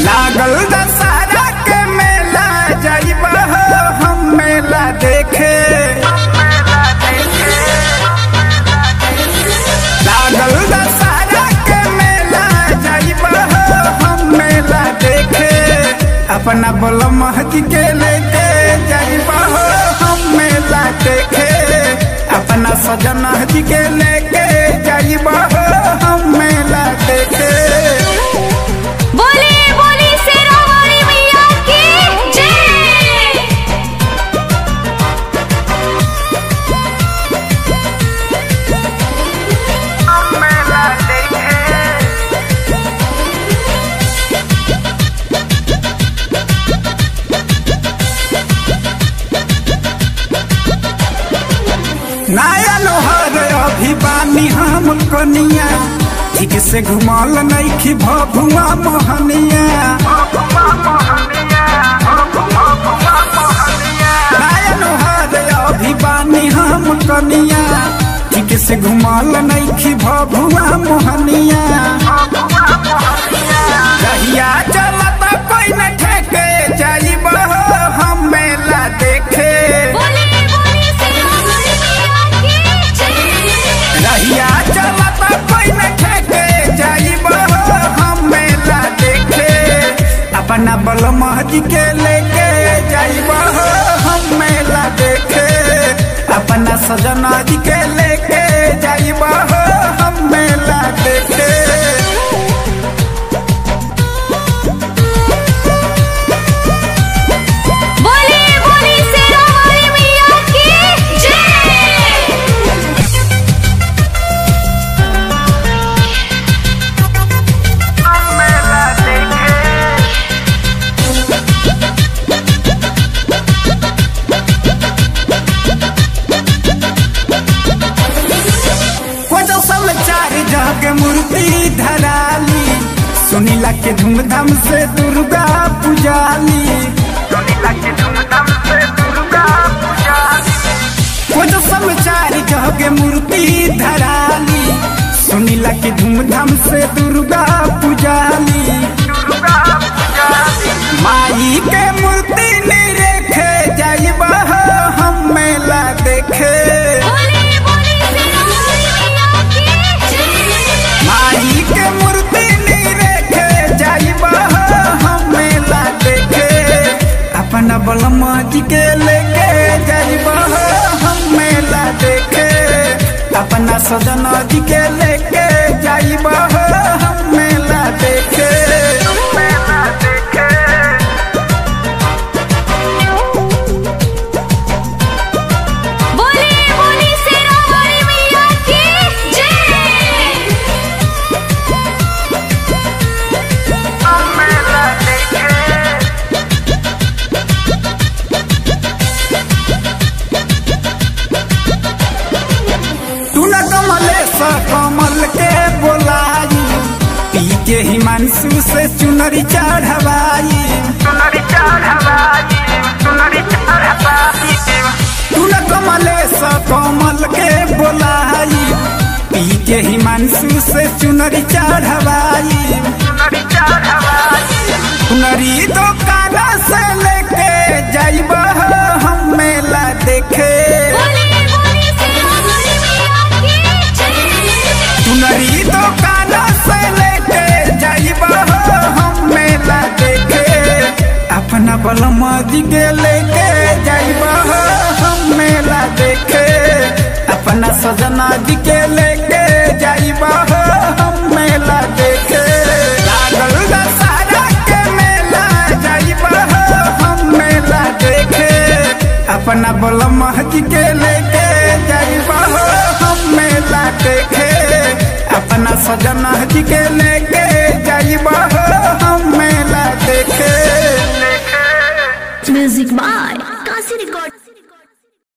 लागल दशहरा के मेला जाइब हम मेला देखे। लागल दशहरा के मेला जाइब हम मेला देखे। अपना बलम के लेके जाइब हम मेला देखे। अपना सजन के लेके जाइब हम मेला देखे। नया लोहर अभी बानी हम कनिया, ठीक से घुमल नइखी भभुआ मोहनिया। नया लोहर अभी बानी हम कनिया, ठीक से घुमल नइखी भभुआ मोहनिया। रहिया चलत कोई न ठेके जाइब हम मेला देखे। रहिया चलत कोई न ठेके जाइब हम मेला देखे। अपना बलम के लेके जाइब हम मेला देखे। अपना सजन के लेके जाइब हम मेला देखे। मूर्ति धराली सुनीला के धूमधाम से दुर्गा पूजाली। सुनीला के धूमधाम से दुर्गा पूजाली। कुछ समाचार जगे मूर्ति धराली सुनीला के धूमधाम से दुर्गा पूजाली। माई के मूर्ति निरेखे जाइब हम मेला देखे। माई के मूर्ति निरेखे जाइब हम मेला देखे। अपना बलम के लेके जाइब हम मेला देखे। अपना सजन के लेके जाइब हम मेला देखे। कमल के बोलाई पी के हिमांशु से चुनरी चढ़वाई। तुल कमलेश कमल के बोलाई पी के हिमांशु से चुनरी चढ़वाई। चुनरी दुकान से लेके जाइब हम मेला देखे। चुनरी दुकान से लेके जाइब हम मेला देखे। अपना बलम के लेके जाइब हम मेला देखे। अपना सजना के लेके जाइब हम मेला देखे। लागल दशहरा के मेला जाइब हम मेला देखे। अपना बलम के लेके जाइब हम मेला देखे। अपना सजन के लेके जाइब हम मेला देखे। Music by Kashi record.